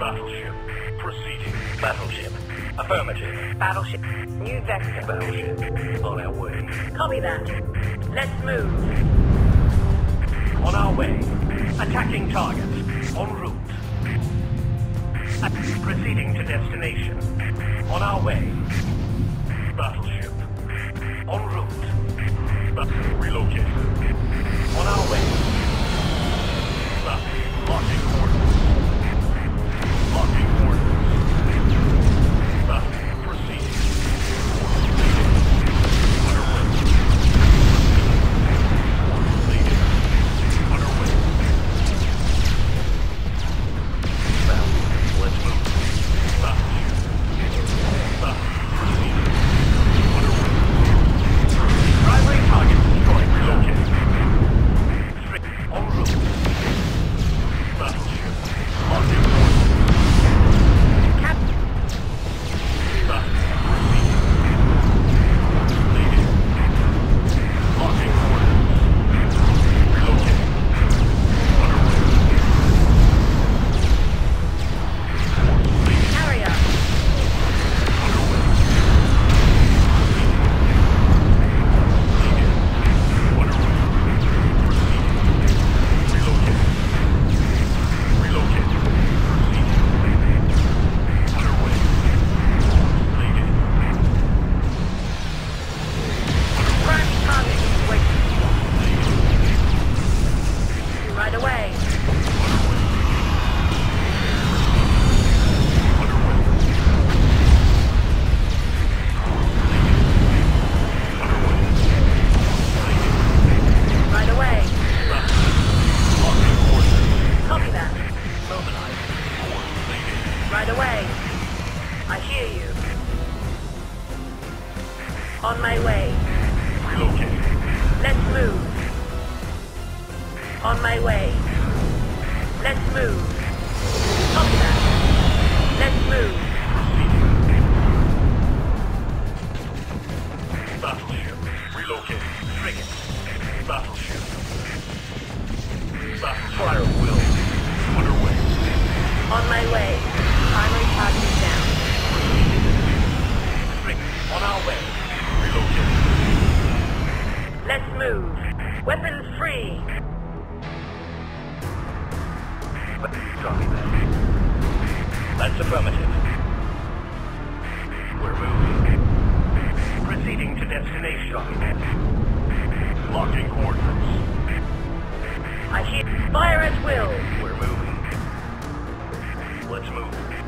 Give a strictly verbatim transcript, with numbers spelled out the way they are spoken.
Battleship. Proceeding. Battleship. Affirmative. Battleship. New vector. Battleship. On our way. Copy that. Let's move. On our way. Attacking targets. En route. Proceeding to destination. On our way. Battleship. En route. Battle. Relocate. On our way. Battle. Locking coordinates. Locking coordinates. Battle. Proceeding. Underway. Leading. Underway. Battle. Let's move. Battleship. Battle. Proceeding. Underway. Primary target destroyed. Relocate. Strict. En route. Battleship. Locking coordinates. Captain. Battle. Proceeding. Leading. Locking coordinates. Relocate. Underway. Leading. Carrier. Underway. Leading. Underway. Proceeding. Relocate. Relocate. Proceeding. Underway. Leading. Prime target. Wait. Leading. Right away. Underway. Underway. Leading. Underway. Leading. Right away. Battle. Locking coordinates. Copy that. Mobilize. Leading. Right away. I hear you. On my way. Relocate. Let's move. On my way. Let's move. Copy that. Let's move. Proceeding. Battleship. Relocate. Frigate. Battleship. Battle fire will. Underway. On my way. Primary target is down. Frigate. On our way. Relocate. Let's move. Weapons free. Copy that. That's affirmative. We're moving. Proceeding to destination. Copy that. Locking coordinates. I hear fire at will. We're moving. Let's move.